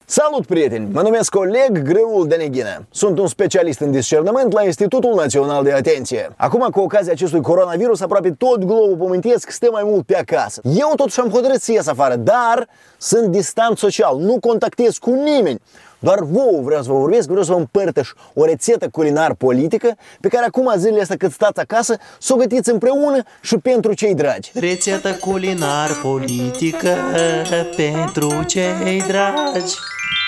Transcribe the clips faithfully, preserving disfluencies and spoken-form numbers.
Salut, prieteni! Mă numesc Oleg Greul Deneghină. Sunt un specialist în discernământ la Institutul Național de Atenție. Acum, cu ocazia acestui coronavirus, aproape tot globul pământesc stă mai mult pe acasă. Eu totuși am hotărât să ies afară, dar sunt distant social, nu contactez cu nimeni. Doar vouă vreau să vă vorbesc, vreau să vă împărtăș o rețetă culinar-politică pe care acum, zilele astea cât stați acasă, să o gătiți împreună și pentru cei dragi. Rețetă culinar-politică pentru cei dragi.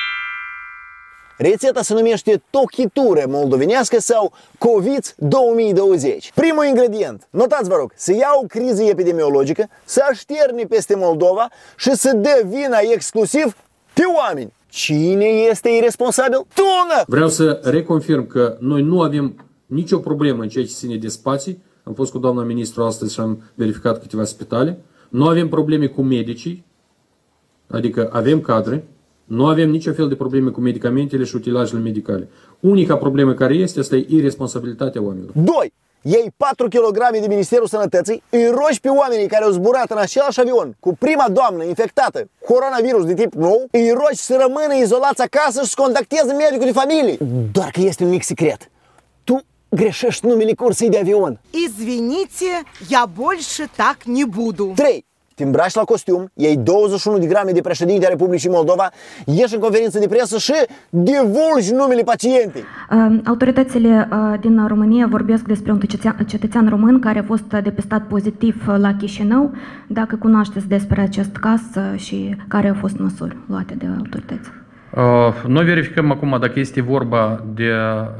Rețeta se numește tochitură moldovenească sau COVID două mii douăzeci. Primul ingredient, notați vă rog, să ia o criză epidemiologică, să așterne peste Moldova și să dă vina exclusiv pe oameni. Cine este irresponsabil? Tună! Vreau să reconfirm că noi nu avem nicio problemă în ceea ce ține de spații. Am fost cu doamna ministru astăzi și am verificat câteva spitale. Nu avem probleme cu medicii, adică avem cadre. Nu avem niciun fel de probleme cu medicamentele și utilajele medicale. Unica problemă care este, asta e irresponsabilitatea oamenilor. doi. Iei patru kilograme de Ministerul Sănătății, îi rogi pe oamenii care au zburat în același avion cu prima doamnă infectată cu coronavirus de tip nou, îi rogi să rămână izolați acasă și să contacteze medicul de familie. Doar că este un mic secret. Tu greșești numele cursei de avion. Извините, я больше так не буду. trei. Te îmbraci la costium, iei douăzeci și unu de grame de președinte a Republicii Moldova, ieși în conferință de presă și divulgi numele pacientei. Autoritățile din România vorbesc despre un cetățean român care a fost depistat pozitiv la Chișinău. Dacă cunoașteți despre acest caz și care au fost măsuri luate de autorități? Noi verificăm acum dacă este vorba de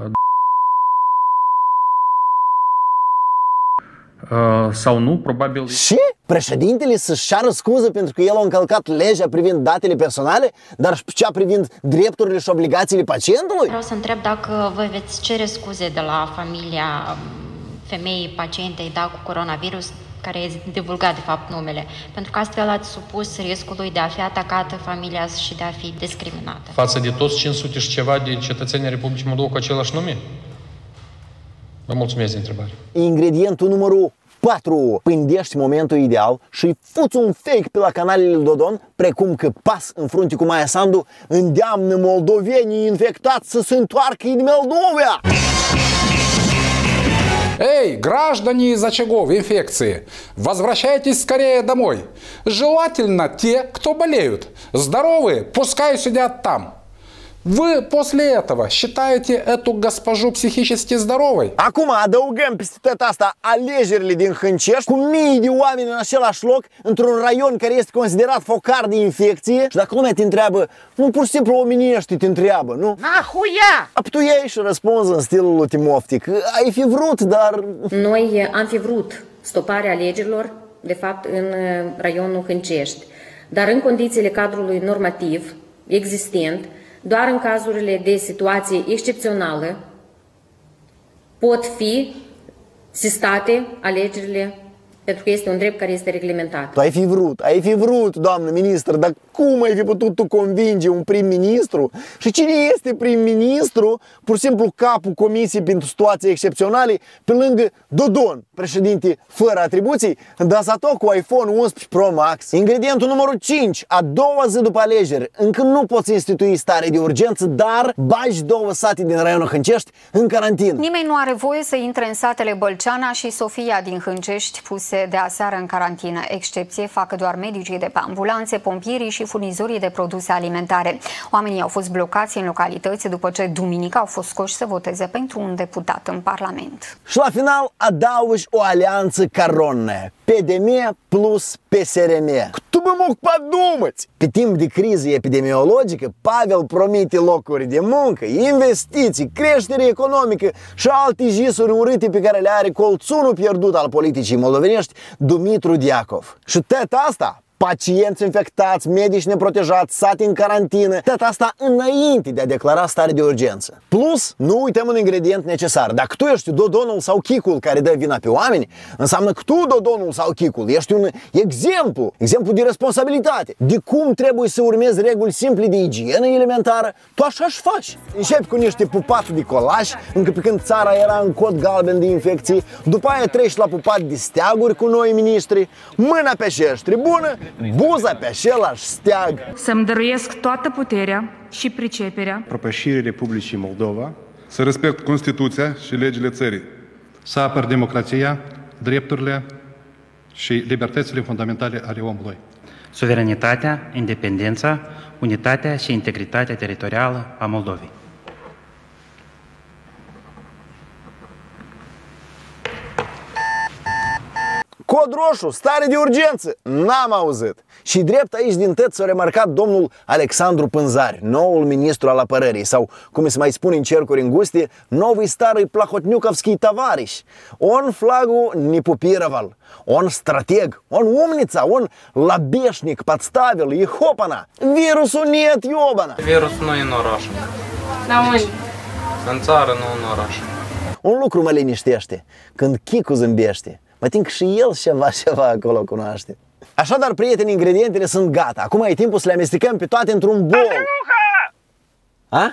sau nu, probabil. Și președintele să-și ceară scuză pentru că el a încălcat legea privind datele personale, dar și cea privind drepturile și obligațiile pacientului? Vreau să întreb dacă vă veți cere scuze de la familia femeii pacientei, da, cu coronavirus, care e divulgat de fapt numele, pentru că astfel ați supus riscului de a fi atacată familia și de a fi discriminată. Față de toți cinci sute și ceva de cetățenii Republicii Moldova cu același nume? Vă mulțumesc de întrebare. Ingredientul numărul patru. Pândești momentul ideal și fuți un fake pe la canalele lui Dodon, precum că Pas în frunte cu Maia Sandu îndeamnă moldovenii infectați să se întoarcă în Moldova. Эй, граждане из очагов инфекции, возвращайтесь скорее домой. Желательно те, кто болеют. Здоровые пускай сидят там. Вы после этого считаете эту госпожу психически здоровой? Acum adăugăm peste tot asta alegerile din Hâncești cu mii de oameni în același loc, într-un raion care este considerat focar de infecție. Și dacă lumea te întreabă, nu pur și simplu omenești te întreabă, nu? Nahuia! Tu iei și răspunzi în stilul lui Timoftic. Ai fi vrut, dar... Noi am fi vrut stoparea alegerilor, de fapt, în raionul Hâncești. Dar în condițiile cadrului normativ existent, doar în cazurile de situație excepțională pot fi sistate alegerile, pentru că este un drept care este reglementat. Tu ai fi vrut, ai fi vrut, doamnă ministru, dar cum ai fi putut tu convinge un prim-ministru? Și cine este prim-ministru? Pur și simplu capul Comisiei pentru Situații Excepționale, pe lângă Dodon, președinte fără atribuții, dar zato cu iPhone unsprezece Pro Max. Ingredientul numărul cinci. A doua zi după alegeri, încă nu poți institui stare de urgență, dar bagi două sate din raionul Hâncești în carantină. Nimeni nu are voie să intre în satele Bălceana și Sofia din Hâncești, puse de aseară în carantină. Excepție fac doar medicii de pe ambulanțe, pompierii și furnizorii de produse alimentare. Oamenii au fost blocați în localități după ce duminică au fost scoși să voteze pentru un deputat în Parlament. Și la final adaugi o alianță caronă. P D M plus P S R M. Tu mă mă подумать! Pe timp de criză epidemiologică, Pavel promite locuri de muncă, investiții, creștere economică și alte jisuri urâte pe care le are colțunul pierdut al politicii moldovenești, Dumitru Diacov. Și tot asta, pacienți infectați, medici neprotejați, sate în carantină, tot asta înainte de a declara stare de urgență. Plus, nu uităm un ingredient necesar. Dacă tu ești Dodonul sau Chicul care dă vina pe oameni, înseamnă că tu, Dodonul sau Chicul, ești un exemplu, exemplu de responsabilitate, de cum trebuie să urmezi reguli simple de igienă elementară. Tu așa-și faci. Începi cu niște pupat de colaj, încă pe când țara era în cod galben de infecții, după aia treci la pupat de steaguri cu noi miniștri, mâna pe șeștri bună buza pe același steag. Să-mi dăruiesc toată puterea și priceperea propășirii Republicii Moldova, să respect Constituția și legile țării, să apăr democrația, drepturile și libertățile fundamentale ale omului, suveranitatea, independența, unitatea și integritatea teritorială a Moldovei. Cod roșu, stare de urgență, n-am auzit. Și drept aici din tăt s-a remarcat domnul Alexandru Pânzari, noul ministru al apărării, sau, cum se mai spune în cercuri înguste, новый старый плохотнюковский товарищ. Он флагу не попировал, он стратег, он умница, он лобешник подставил, и хопана, вирусу нет, ёбана. Virusul nu e în oraș. Da, unde? În țară, nu în oraș. Un lucru mă liniștește, când Chicu zâmbește. Mă tin că și el ceva, ceva acolo cunoaște. Așadar, prieteni, ingredientele sunt gata. Acum e timpul să le amestecăm pe toate într-un bol. Andriuha! A?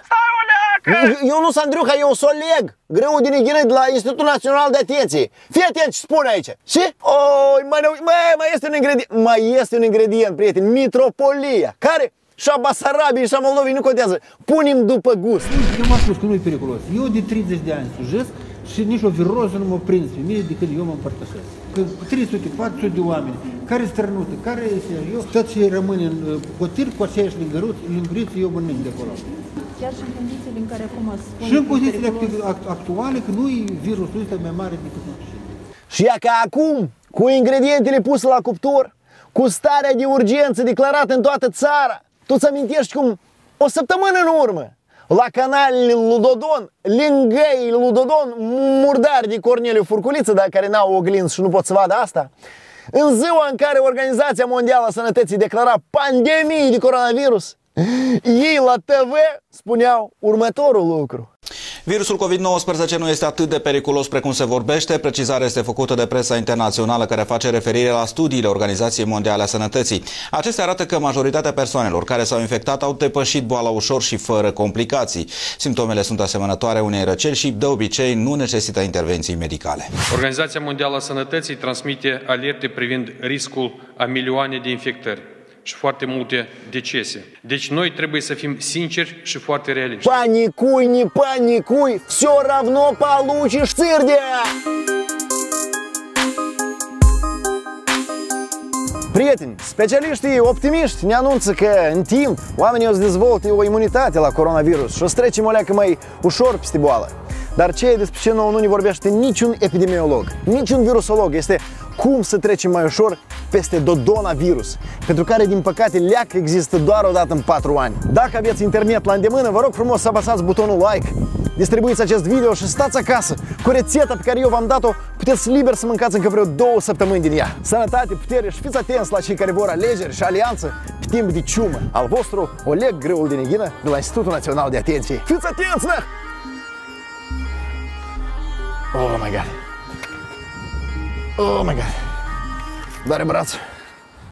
Eu nu sunt Andriuha, eu sunt Oleg, greu din Neghină de la Institutul Național de Atenție. Fii atent ce spune aici. Și? Oh, mai, mai, mai este un ingredient, mai este un ingredient, prieteni, mitropolia, care și a Basarabiei și a Moldovei nu contează. Punem după gust. Eu m-am spus că nu e periculos. Eu de treizeci de ani slujesc și nici o viroză nu m-a prins pe mine decât eu mă împărtășesc. Că trei sute patru sute de oameni care strănută, care eu, toți rămân în potir cu aceeași linguriță, eu mănânc de acolo. Chiar și în condițiile în care acum spune și în condițiile actuale, că nu e virusul ăsta mai mare decât noi. Și ea ca acum, cu ingredientele puse la cuptor, cu starea de urgență declarată în toată țara, tu îți amintești cum o săptămână în urmă, la canalele lui Dodon, lingăi lui Dodon, murdari de Corneliu Furculiță, dar care n-au oglinzi și nu pot să vadă asta, în ziua în care Organizația Mondială a Sănătății declara pandemie de coronavirus, ei la T V spuneau următorul lucru. Virusul COVID nouăsprezece nu este atât de periculos precum se vorbește. Precizarea este făcută de presa internațională care face referire la studiile Organizației Mondiale a Sănătății. Acestea arată că majoritatea persoanelor care s-au infectat au depășit boala ușor și fără complicații. Simptomele sunt asemănătoare unei răceli și de obicei nu necesită intervenții medicale. Organizația Mondială a Sănătății transmite alerte privind riscul a milioane de infectări și foarte multe decese. Deci noi trebuie să fim sinceri și foarte realiști. Паникуй, не паникуй, все равно получишь цирдия! Prieteni, specialiștii optimiști ne anunță că în timp oamenii o să dezvolte o imunitate la coronavirus și o să trecem o leacă mai ușor peste boală. Dar ce despre ce nou nu ne vorbește niciun epidemiolog, niciun virusolog, este cum să trecem mai ușor peste dodonavirus, pentru care, din păcate, leac există doar o dată în patru ani. Dacă aveți internet la îndemână, vă rog frumos să apăsați butonul like, distribuiți acest video și stați acasă cu rețeta pe care eu v-am dat-o, puteți liber să mâncați încă vreo două săptămâni din ea. Sănătate, putere și fiți atenți la cei care vor alegeri și alianță pe timp de ciumă. Al vostru, Oleg Greul din Neghină, de la Institutul Național de Atenție. Fiți atenți, na! Oh my god. Oh my god. Doare brațul.